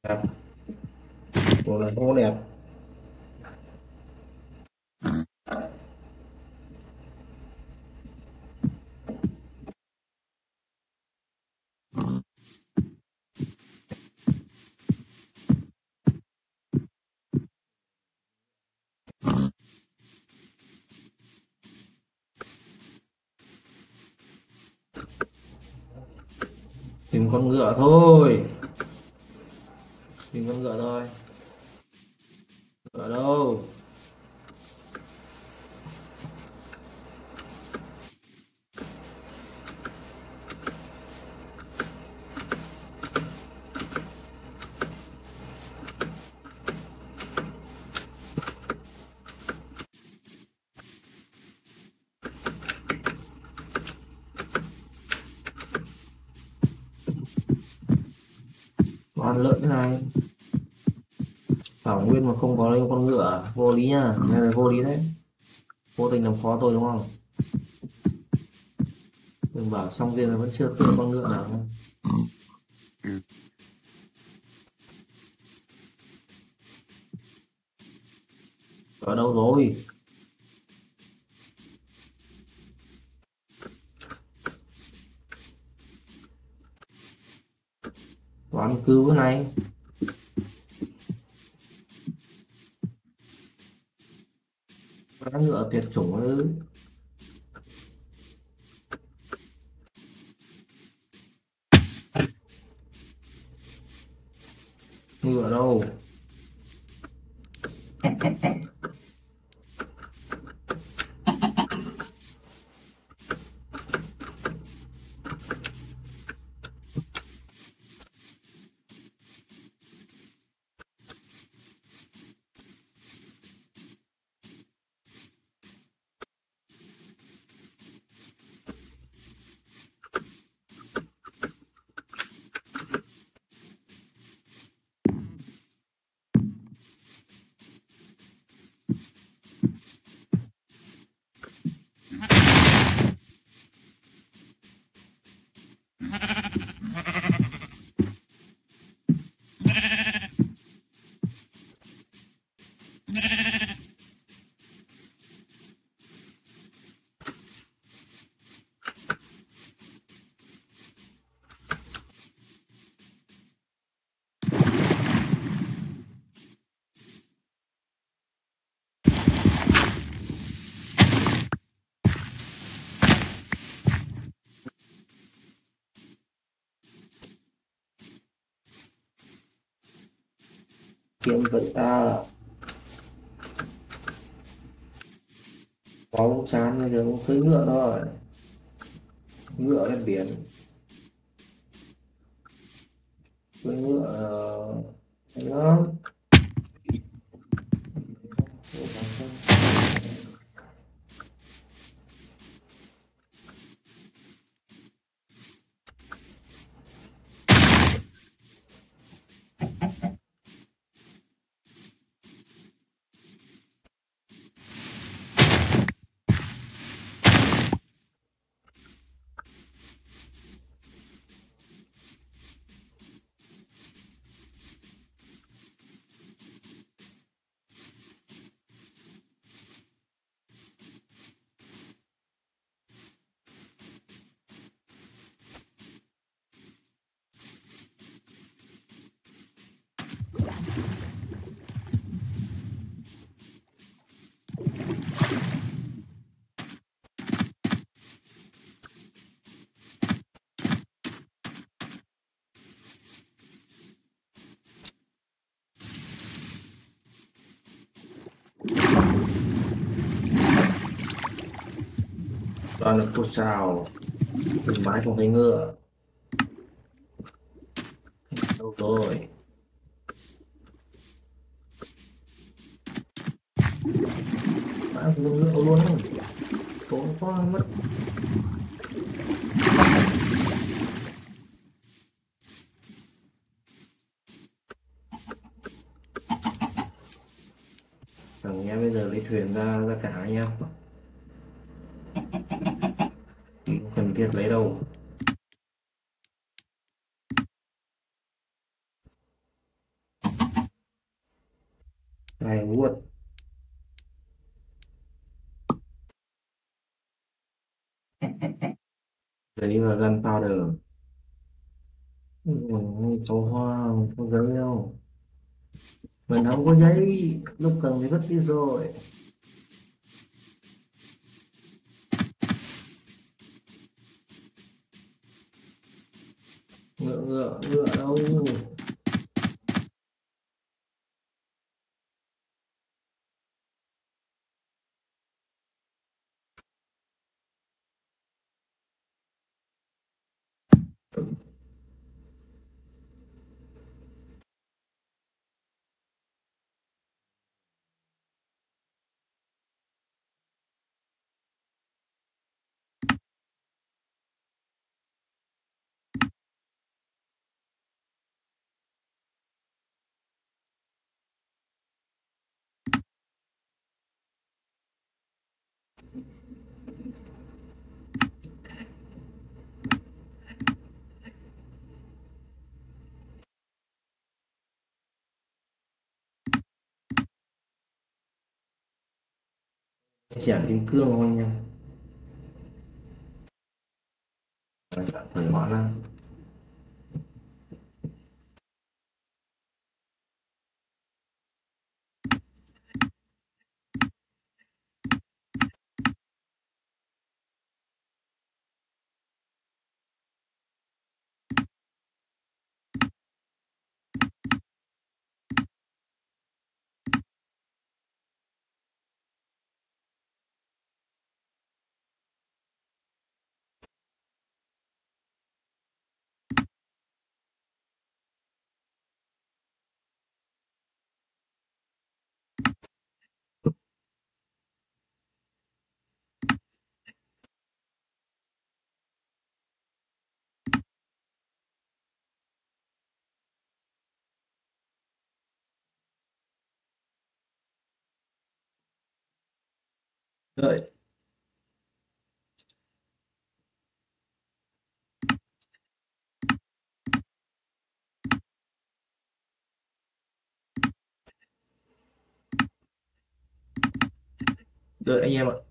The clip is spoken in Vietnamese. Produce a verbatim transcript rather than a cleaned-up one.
Đẹp. Bộ này không có đẹp. Tìm con ngựa thôi, tìm con ngựa thôi. Ngựa đâu? Con lợn thế này. Thảo Nguyên mà không có con ngựa vô lý nhá, nghe là vô lý đấy. Vô tình làm khó tôi đúng không? Đừng bảo xong game mà vẫn chưa có con ngựa nào. Ở đâu rồi? Toán cứu cái này. Toán ngựa tuyệt chủng ư? Ngựa đâu? Kiếm vậy ta. Có chán bây giờ không cưỡi ngựa thôi. Ngựa lên biển. Cưỡi ngựa hay lắm. Toàn là cột trào. Từng mái không thấy ngựa. Đâu rồi? Mã không ngựa đâu luôn không? Tốn quá mất. Thằng nghe bây giờ lấy thuyền ra ra cả anh em. Không cần thiết lấy đâu. hay luôn. Đấy là gunpowder. Ừ, cháu hoa không có giấy đâu, mình không có giấy, lúc cần thì vứt đi rồi. Ngựa ngựa ngựa đâu. Chẻn kim cương thôi nha, phải hóa ra. Đợi. Đợi anh em ạ.